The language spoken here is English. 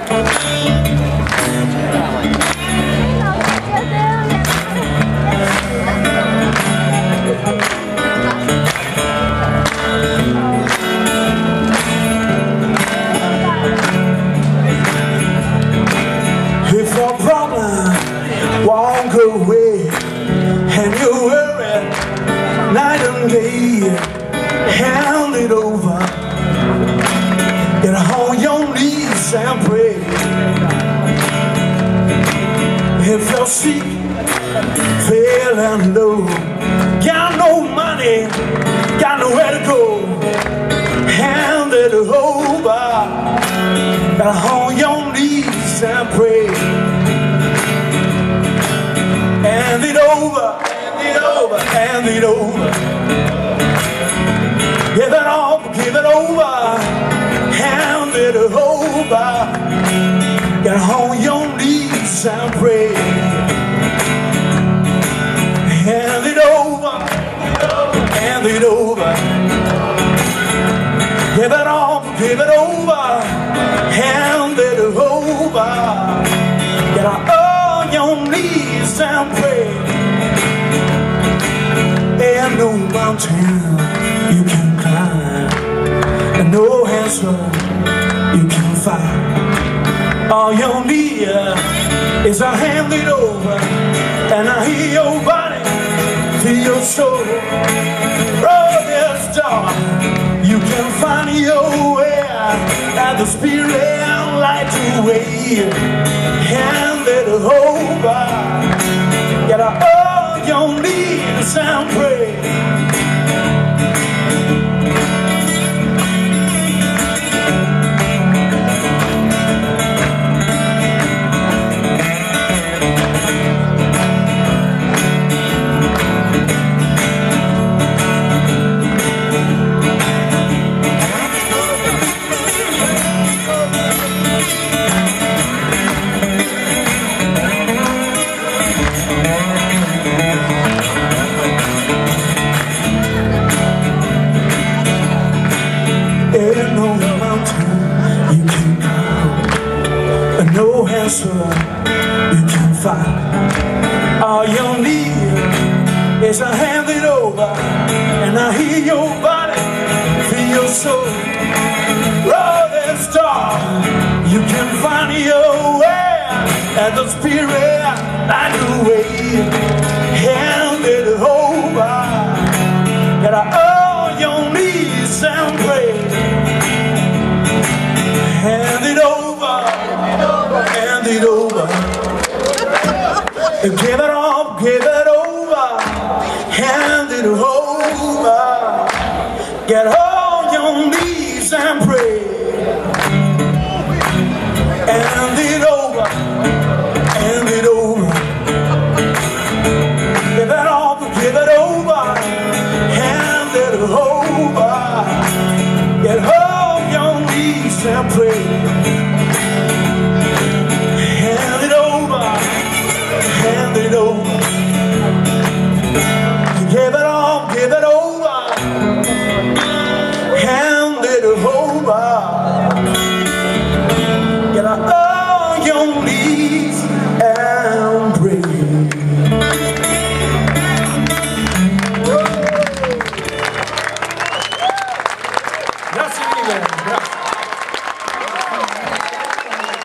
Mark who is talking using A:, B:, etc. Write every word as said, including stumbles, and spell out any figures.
A: If your problem won't go away and you worry night and day, hand it over, get on your knees and pray. If you're sick, feeling low, got no money, got nowhere to go, hand it over, get on your knees and pray. Hand it over, hand it over, hand it over. Give it all, give it over, hand it over. Get on your knees and pray. Hand it over, hand it over. Give it all, give it over, hand it over. Get on your knees and pray. Ain't no mountain you can climb, and no answer you can find. All you need is a hand it over, and I hear your body, feel your soul. Roll this door, you can find your way, and the spirit light your way. Hand it over, get on your knees and pray. Ain't no mountain you can climb, and no answer you can find. All you need is a hand it over, and I hear your body, feel your soul. Roll this door, you can find your way, and the spirit light the way.